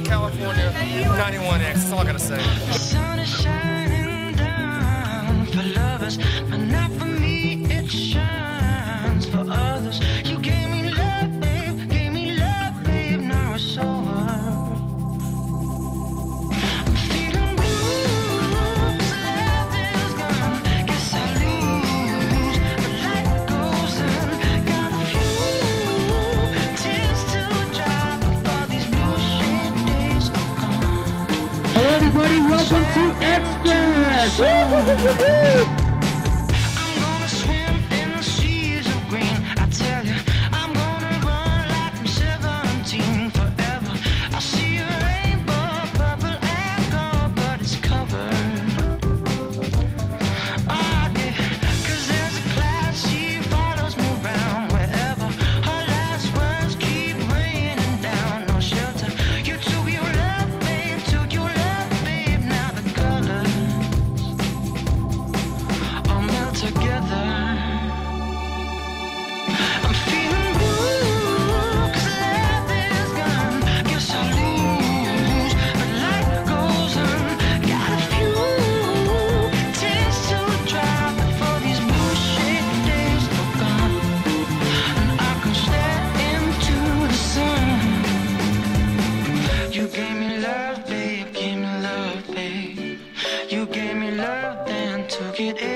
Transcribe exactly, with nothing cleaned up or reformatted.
California, ninety-one X. That's all I gotta say. The sun is shining down for lovers, but not for me. It shines for others. You gave me love, babe. Gave me love, babe. Now it's over. I'm feeling blue, 'cause love is gone. Guess I lose. The light goes on. Got a few tears to dry before these blue shade days are gone. Hello everybody, welcome to Xfest! I'm gonna swim in the seas of green. I tell you, I'm gonna run like I'm seventeen forever. I see a rainbow, purple and gold, but it's covered. Oh yeah, 'cause there's a cloud, she follows me around wherever. Her last words keep raining down, no shelter. You took your love, babe, took your love, babe. Now the colors all melt together. I'm feeling blue, 'cause love is gone. Guess I lose, but light goes on. Got a few tears to dry before these bullshit days are gone. And I can stare into the sun. You gave me love, babe, gave me love, babe. You gave me love, then took it